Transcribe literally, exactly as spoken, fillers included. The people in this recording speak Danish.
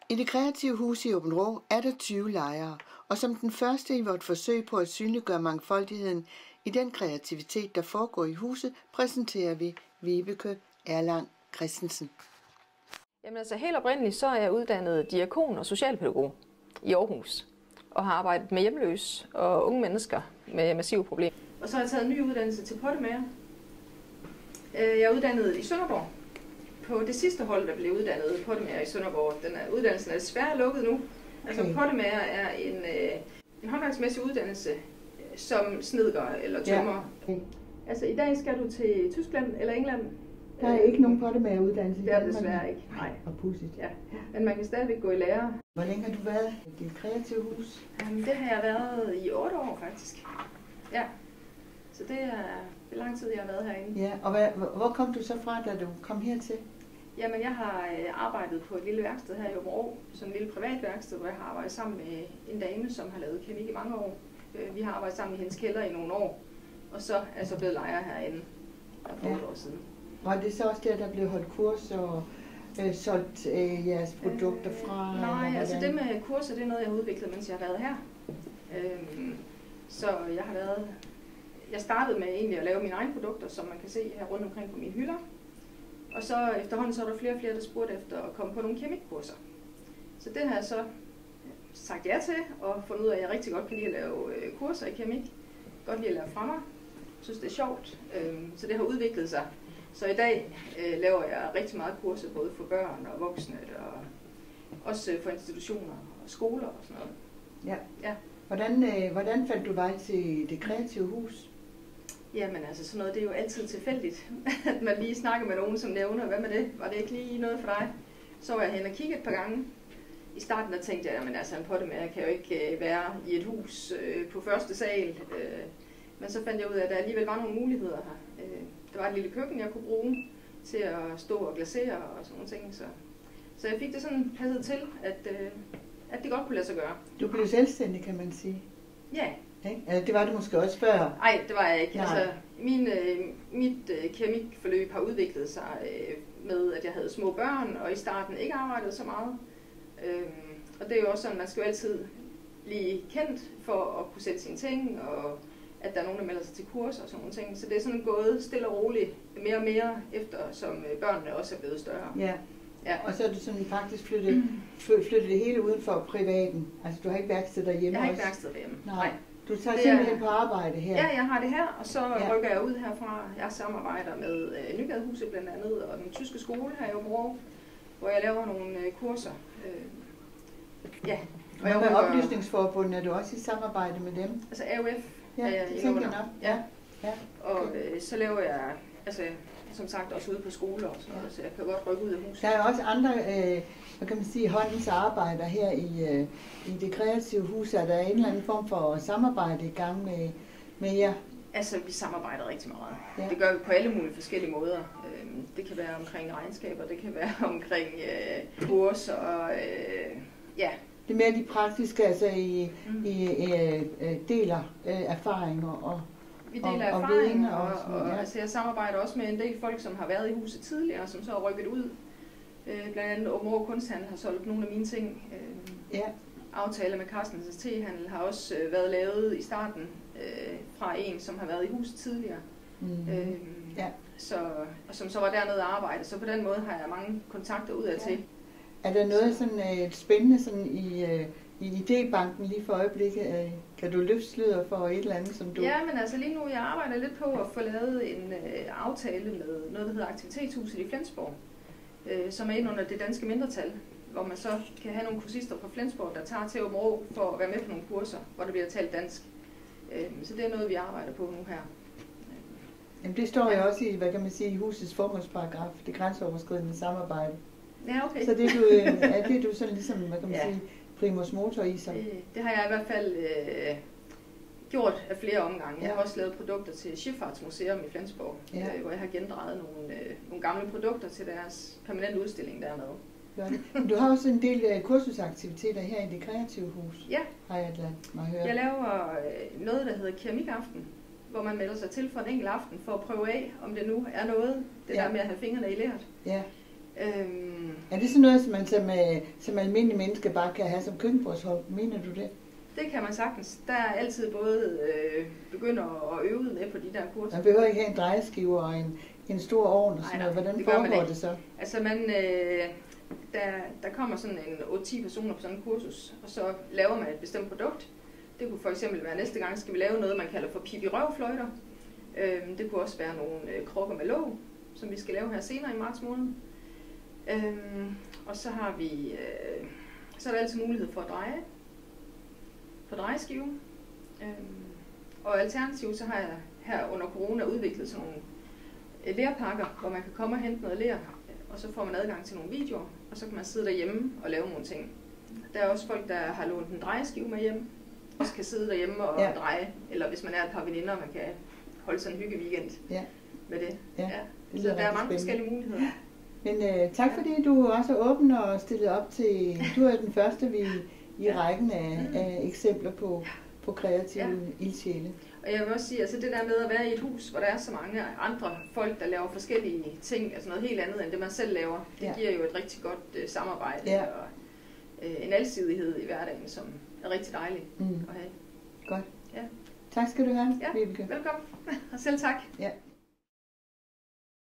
I det kreative hus i Aabenraa er der tyve lejere, og som den første i vort forsøg på at synliggøre mangfoldigheden i den kreativitet, der foregår i huset, præsenterer vi Vibeke Erlang Christensen. Jamen altså helt oprindeligt så er jeg uddannet diakon og socialpædagog i Aarhus, og har arbejdet med hjemløse og unge mennesker med massive problemer. Og så har jeg taget en ny uddannelse til pottemager. Jeg er uddannet i Sønderborg. På det sidste hold, der blev uddannet pottemager i Sønderborg, den er, uddannelsen er desværre lukket nu. Altså okay. Pottemager er en, en håndværksmæssig uddannelse som snedker eller tømrer. Ja. Okay. Altså i dag skal du til Tyskland eller England. Der er ikke nogen pottemageruddannelse i Danmark. Det er desværre ikke. Nej. Og pudsigt. Ja. Men man kan stadigvæk gå i lære. Hvor længe har du været i det kreative hus? Jamen, det har jeg været i otte år faktisk. Ja. Så det er lang tid, jeg har været herinde. Ja. Og hvad, hvor kom du så fra, da du kom hertil? Jamen, jeg har arbejdet på et lille værksted her i Aabenraa, sådan en lille privat værksted, hvor jeg har arbejdet sammen med en dame, som har lavet keramik i mange år. Vi har arbejdet sammen i hendes kælder i nogle år, og så er jeg så blevet lejer herinde for ja. et år siden. Var det så også der, der blev holdt kurs og øh, solgt øh, jeres produkter fra? Øh, nej, altså det med kurser, det er noget, jeg har udviklet, mens jeg har været her. Øh, så jeg har været... Jeg startede med egentlig at lave mine egne produkter, som man kan se her rundt omkring på mine hylder. Og så efterhånden så er der flere og flere, der spurgte efter at komme på nogle keramikkurser. Så det har jeg så sagt ja til, og fundet ud af, at jeg rigtig godt kan lide at lave øh, kurser i keramik. Godt lide at lave fra mig. Jeg synes, det er sjovt. Øh, så det har udviklet sig. Så i dag øh, laver jeg rigtig meget kurser, både for børn og voksne, og også for institutioner og skoler og sådan noget. Ja. Ja. Hvordan, øh, hvordan fandt du vej til det kreative hus? Jamen altså, sådan noget, det er jo altid tilfældigt, at man lige snakker med nogen, som nævner, hvad med det? Var det ikke lige noget for dig? Så var jeg hen og kiggede et par gange. I starten der tænkte jeg, at altså, en pottemager kan jo ikke øh, være i et hus øh, på første sal. Øh, men så fandt jeg ud af, at der alligevel var nogle muligheder her. Øh, der var et lille køkken, jeg kunne bruge til at stå og glasere og sådan nogle ting. Så, så jeg fik det sådan passet til, at, øh, at det godt kunne lade sig gøre. Du blev selvstændig, kan man sige. Ja. Ja, det var det måske også før. Nej, det var jeg ikke. Altså, min, øh, mit øh, keramikforløb har udviklet sig øh, med, at jeg havde små børn, og i starten ikke arbejdede så meget. Øhm, og det er jo også sådan, at man skal jo altid blive kendt for at kunne sætte sine ting, og at der er nogen, der melder sig til kurser og sådan nogle ting. Så det er sådan gået stille og roligt mere og mere, efter som børnene også er blevet større. Ja. Ja. Og så er du sådan faktisk flyttet, mm. flyttet det hele uden for privaten. Altså du har ikke værksted derhjemme? Jeg har ikke værksted derhjemme. Nej. Nej. Du tager det simpelthen er, på arbejde her? Ja, jeg har det her, og så ja. rykker jeg ud herfra. Jeg samarbejder med øh, Nygadehuset blandt andet, og den tyske skole her i Aabenraa, hvor jeg laver nogle øh, kurser. Øh, ja. Og jeg med Oplysningsforbundet, er du også i samarbejde med dem? Altså A U F ja, er jeg det tænker jeg nok. Ja. Ja. Og øh, så laver jeg, altså som sagt også ude på skoler og sådan noget, så jeg kan godt rykke ud af huset. Der er også andre, øh, hvad kan man sige, håndens arbejder her i, øh, i det kreative hus. Er der en eller anden form for samarbejde i gang med, med jer? Altså, vi samarbejder rigtig meget. Ja. Det gør vi på alle mulige forskellige måder. Det kan være omkring regnskaber, det kan være omkring øh, kurs og øh, ja. Det er mere de praktiske, altså I, mm. I øh, deler øh, erfaringer og Vi deler og, erfaringer, og, og, og, og ja. altså, jeg samarbejder også med en del folk, som har været i huset tidligere, som så har rykket ud. Øh, blandt andet Aabenraa Kunsthandel har solgt nogle af mine ting. Øh, ja. Aftaler med Carstens Tehandel har også øh, været lavet i starten øh, fra en, som har været i huset tidligere. Mm. Øh, ja. Så, og som så var dernede og arbejde. Så på den måde har jeg mange kontakter udad til. Ja. Er der noget sådan øh, spændende sådan i, øh, i idébanken lige for øjeblikket? Øh, kan du løfte sløret for et eller andet, som du... Ja, men altså lige nu, jeg arbejder lidt på at få lavet en øh, aftale med noget, der hedder Aktivitetshuset i Flensborg, øh, som er ind under det danske mindretal, hvor man så kan have nogle kursister fra Flensborg, der tager til Aabenraa for at være med på nogle kurser, hvor der bliver talt dansk. Øh, så det er noget, vi arbejder på nu her. Jamen det står jo også i, hvad kan man sige, i husets formålsparagraf, det grænseoverskridende samarbejde. Ja, okay. Så det er du, er det du sådan ligesom, hvad kan man ja. sige, primus motor i sig? Det, det har jeg i hvert fald øh, gjort af flere omgange. Ja. Jeg har også lavet produkter til Skibsfartsmuseum i Flensborg, ja. øh, hvor jeg har gendrejet nogle, øh, nogle gamle produkter til deres permanente udstilling dernede. Ja. Du har også en del øh, kursusaktiviteter her i det kreative hus, ja. har jeg ladet mig høre. Jeg laver øh, noget, der hedder keramikaften, hvor man melder sig til for en enkelt aften for at prøve af, om det nu er noget, det ja. der med at have fingrene i lært. Ja. Øhm, Er det sådan noget, som man som, øh, som almindelige mennesker bare kan have som køkkenbordshold? Mener du det? Det kan man sagtens. Der er altid både øh, begynder at øve med på de der kurser. Man behøver ikke have en drejeskive og en, en stor ovn og sådan Nej, noget. Hvordan det gør man foregår ikke. det så? Altså man, øh, der, der kommer sådan en otte ti personer på sådan en kursus, og så laver man et bestemt produkt. Det kunne for eksempel være, næste gang skal vi lave noget, man kalder for pip-i-røv-fløjter. Øh, det kunne også være nogle øh, krukker med låg, som vi skal lave her senere i marts måned. Øh, og så har vi, øh, så er der altid mulighed for at dreje på drejeskive. Øhm, og alternativt så har jeg her under corona udviklet sådan nogle lerpakker, hvor man kan komme og hente noget ler, og så får man adgang til nogle videoer, og så kan man sidde derhjemme og lave nogle ting. Der er også folk, der har lånt en drejeskive med hjem, og kan sidde derhjemme og ja. dreje, eller hvis man er et par veninder, man kan holde sådan en hyggeweekend ja. med det. Ja. Ja. Det så der er mange spændende. forskellige muligheder. Ja. Men øh, tak fordi du også er åben og stillet op til, du er den første vi i ja. rækken af, af eksempler på, på kreative ja. ildsjæle. Og jeg vil også sige, altså det der med at være i et hus, hvor der er så mange andre folk, der laver forskellige ting, altså noget helt andet end det man selv laver, det ja. giver jo et rigtig godt uh, samarbejde ja. og uh, en alsidighed i hverdagen, som er rigtig dejlig mm. at have. Godt. Ja. Tak skal du have, ja. Vibeke. Velkommen. Og selv tak. Ja.